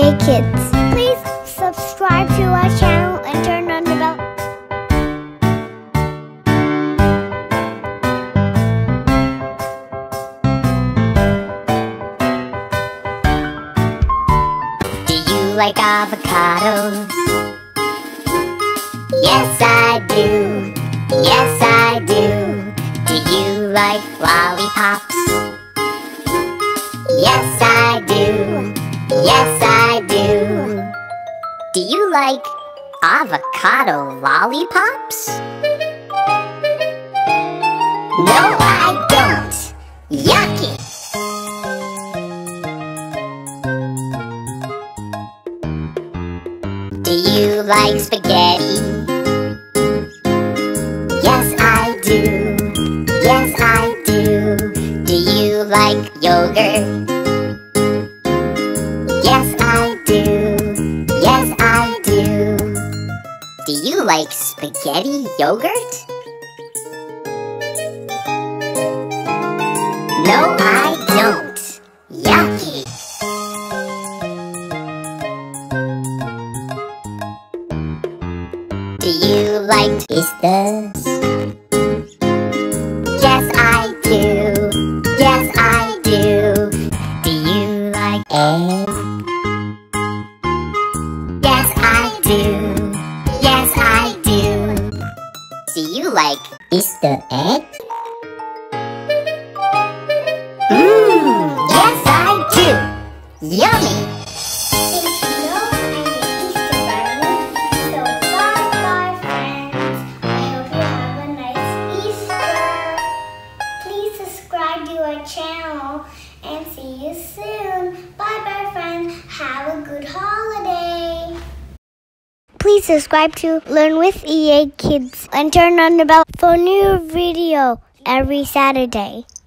EA Kids. Please subscribe to our channel and turn on the bell. Do you like avocados? Yes, I do. Yes, I do. Do you like lollipops? Yes, I do. Yes, I do. Do you like avocado lollipops? No, I don't. Yucky! Do you like spaghetti? Yes, I do. Yes, I do. Do you like yogurt? Yes, I do. Yes, I do. Do you like spaghetti yogurt? No, I don't. Yucky! Do you like pistas? Yes, I do. Yes, I do. Do you like eggs? Yes, I do. Yes, I do. Do you like Easter egg? Yes, I do. Yummy! Channel and see you soon. Bye bye friends. Have a good holiday. Please subscribe to Learn with EA Kids and turn on the bell for new video every Saturday.